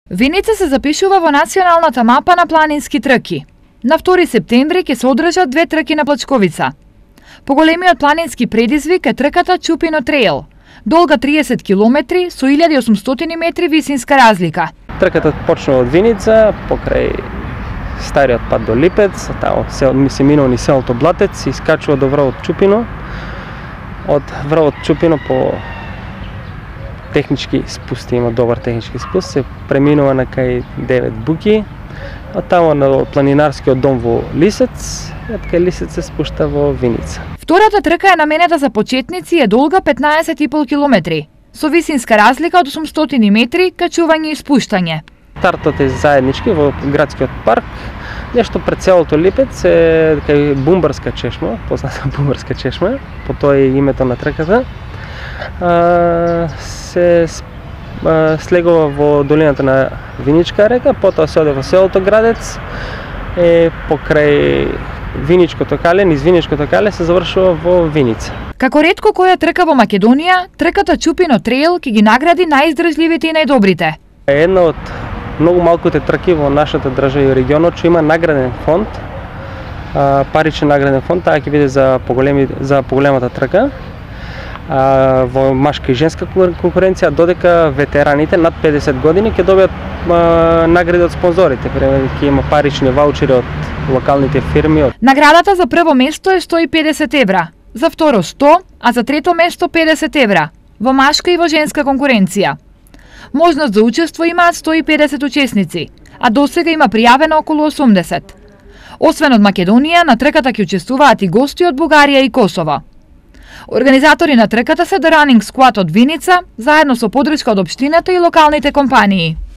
Виница се запишува во националната мапа на планински трки. На 2 септември ќе се одржат 2 трки на Плачковица. Поголемиот планински предизвик е трката Чупино Трейл, долга 30 км со 1800 метри висинска разлика. Трката почнува од Виница, покрај стариот пат до Липец, таму се минува ни селото Блатец и скачува до врвот Чупино. Од врвот Чупино по технички спусти, има добар технички спуст, се преминува на кај 9 буки, а таму на планинарскиот дом во Лисец, и од кај Лисец се спушта во Виница. Втората трка е наменета за почетници и е долга 15,5 км, со висинска разлика од 800 метри, качување и спуштање. Стартот е заеднички во градскиот парк, нешто пред селото Липец е кај Бумбарска чешма, позната Бумбарска чешма, по тоа е името на трката. Се слегува во долината на Виничка река, потоа се оде во селото Градец, покрај Виничкото кале, низ Виничкото кале се завршува во Виница. Како ретко која трка во Македонија, трката Чупино Трейл ќе ги награди најиздржливите и најдобрите. Една од многу малките трки во нашата држава и регионот што има награден фонд, паричен награден фонд, таа ќе биде за поголемата трка. Во машка и женска конкуренција, додека ветераните над 50 години ќе добијат награди од спонзорите, ќе има парични ваучери од локалните фирми. Наградата за прво место е 150 евра, за второ 100, а за трето место 50 евра, во машка и во женска конкуренција. Можност за учество имаат 150 учесници, а досега има пријавено околу 80. Освен од Македонија, на трката ќе учествуваат и гости од Бугарија и Косово. Организатори на трката се The Running Squad од Виница, заедно со подршка од општината и локалните компании.